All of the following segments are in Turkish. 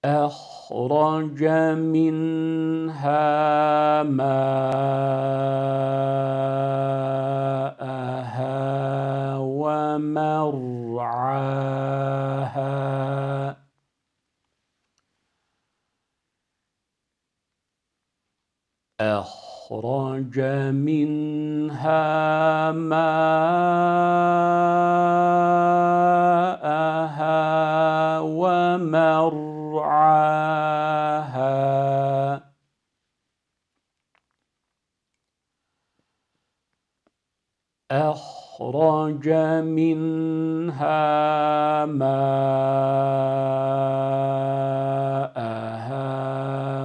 أخرج منها ماءها ومرعاها أخرج منها ماءها ومرعاها أخرج منها ماءها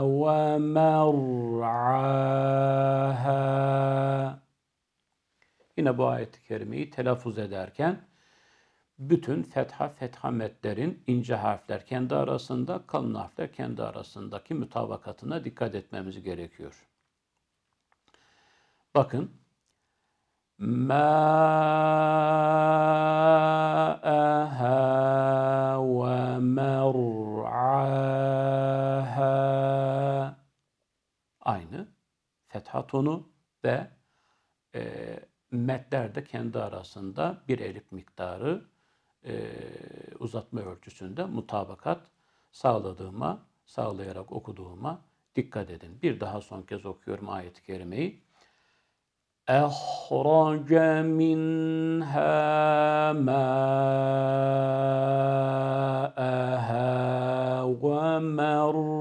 ومرعاها. Yine bu ayet-i kerimeyi telaffuz ederken bütün fetha metlerin ince harfler kendi arasında, kalın harfler kendi arasındaki mutabakatına dikkat etmemiz gerekiyor. Bakın. Mâ'aha ve mer'aha. Aynı fetha tonu ve metler de kendi arasında bir elif miktarı uzatma ölçüsünde mutabakat sağlayarak okuduğuma dikkat edin. Bir daha son kez okuyorum ayet-i kerimeyi. أخرج منها ماءها ومرعاها